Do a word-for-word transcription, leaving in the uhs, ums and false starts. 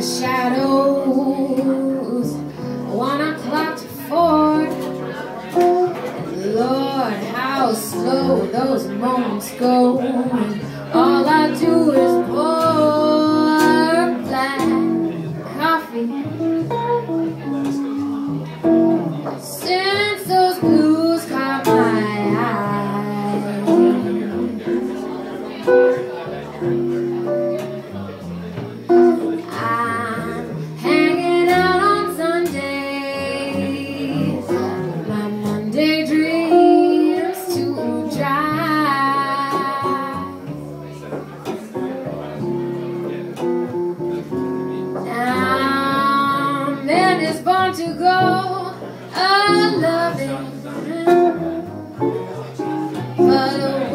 the shadows, one o'clock to four. Lord, how slow those moments go. All I do is pour black coffee. Since those blues caught my eye, I'm hanging out on Sundays, my Monday dreams too dry. Now man is born to go a loving, but a